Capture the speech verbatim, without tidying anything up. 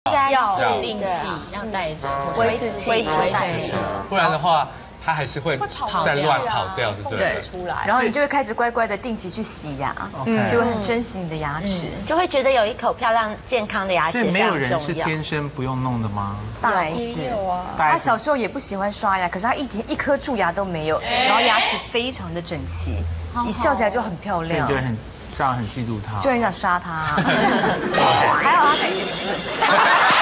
要定期要带着，维持维持代谢， 不然的话。 它还是会再乱跑掉，对不对？ 出来，然后你就会开始乖乖的定期去洗牙，嗯，就会很珍惜你的牙齿， 就会觉得有一口漂亮健康的牙齿。 所以没有人是天生不用弄的吗？ 大 S 有啊，他小时候也不喜欢刷牙，可是他一点一颗蛀牙都没有，然后牙齿非常的整齐，一笑起来就很漂亮， 就很这样很嫉妒他， 就很想杀他。还好他改变不顺。